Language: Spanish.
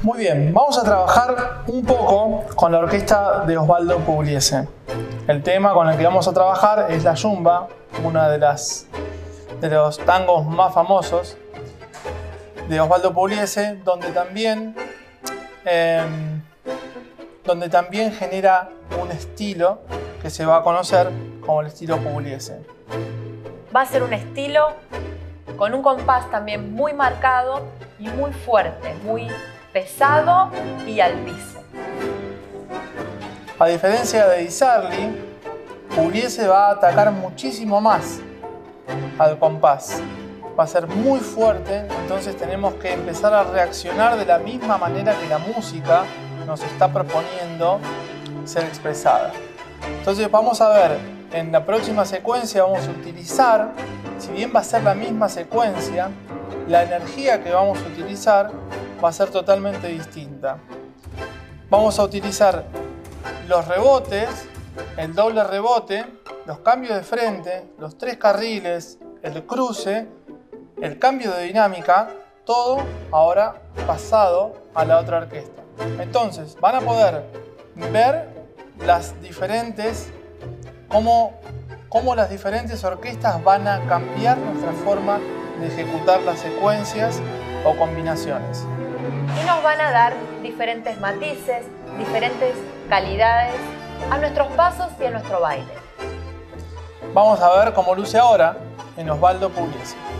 Muy bien, vamos a trabajar un poco con la orquesta de Osvaldo Pugliese. El tema con el que vamos a trabajar es la Yumba, una de los tangos más famosos de Osvaldo Pugliese, donde también genera un estilo que se va a conocer como el estilo Pugliese. Va a ser un estilo con un compás también muy marcado y muy fuerte, muy pesado y al piso. A diferencia de Di Sarli, Pugliese va a atacar muchísimo más al compás. Va a ser muy fuerte, entonces tenemos que empezar a reaccionar de la misma manera que la música nos está proponiendo ser expresada. Entonces vamos a ver, en la próxima secuencia vamos a utilizar, si bien va a ser la misma secuencia, la energía que vamos a utilizar va a ser totalmente distinta. Vamos a utilizar los rebotes, el doble rebote, los cambios de frente, los 3 carriles, el cruce, el cambio de dinámica, todo ahora pasado a la otra orquesta. Entonces van a poder ver cómo las diferentes orquestas van a cambiar nuestra forma de ejecutar las secuencias o combinaciones. Y nos van a dar diferentes matices, diferentes calidades a nuestros pasos y a nuestro baile. Vamos a ver cómo luce ahora en Osvaldo Pugliese.